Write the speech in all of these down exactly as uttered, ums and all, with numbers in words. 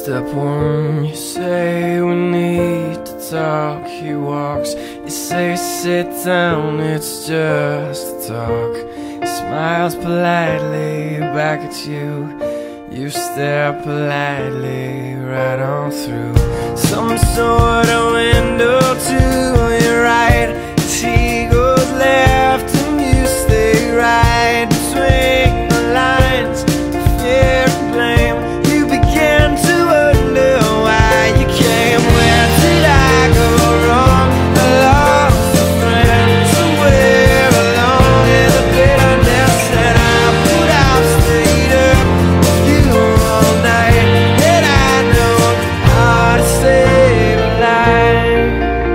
Step one, you say we need to talk. He walks, you say sit down, it's just a talk. He smiles politely back at you. You stare politely right on through some sort of window to your right. As he goes left and you stay right between the lines of fear and blame. You begin to wonder why you came. Where did I go wrong? I lost a friend somewhere along in the bitterness that I put out. Stayed up with you all night, and I know how to save a life.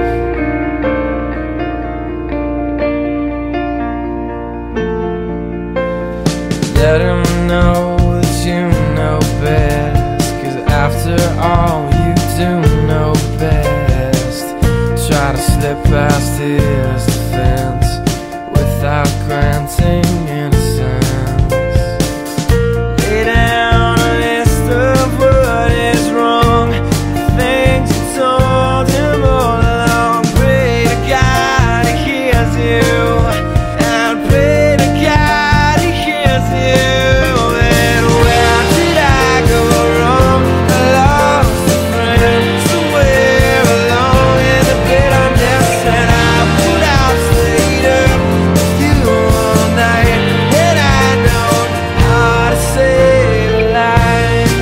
Let him know that you know best, 'cause after all you do know best. Try to slip past his defense without granting innocence. Lay down a list of what is wrong, the things you told him all along. Pray to God he hears you, and pray to God he hears you. And where did I go wrong? I lost a friend somewhere along in the bitterness that I put out. Stayed up with you all night, and I know how to save a life.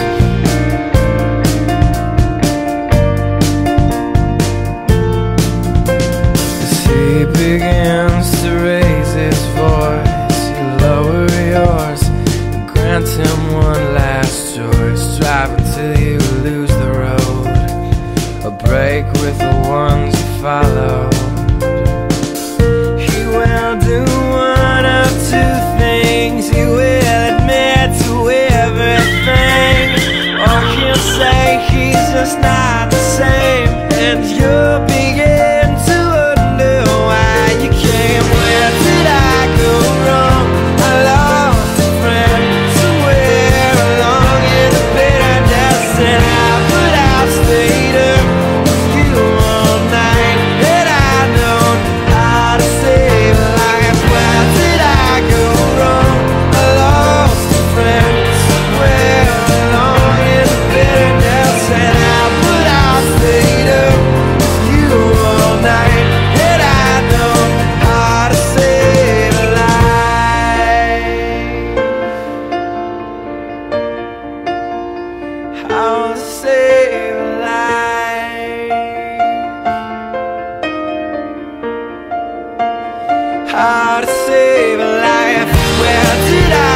As he begins to raise his voice, you lower yours and grant him one last choice. Drive until you lose the road, a break with the ones you follow. He will do one of two things. He will admit to everything, or he'll say he's just not the same, and you'll begin to wonder why you came. Where did I go wrong? I lost a friend somewhere along in the bitterness that I put out. Stayed up with you all night, and I know how to save a life. Where did I go wrong? I lost a friend somewhere along in the bitterness that I put out. Stayed up with you all night, and I know how to save a life. How to save a life. How to save a life. Where did I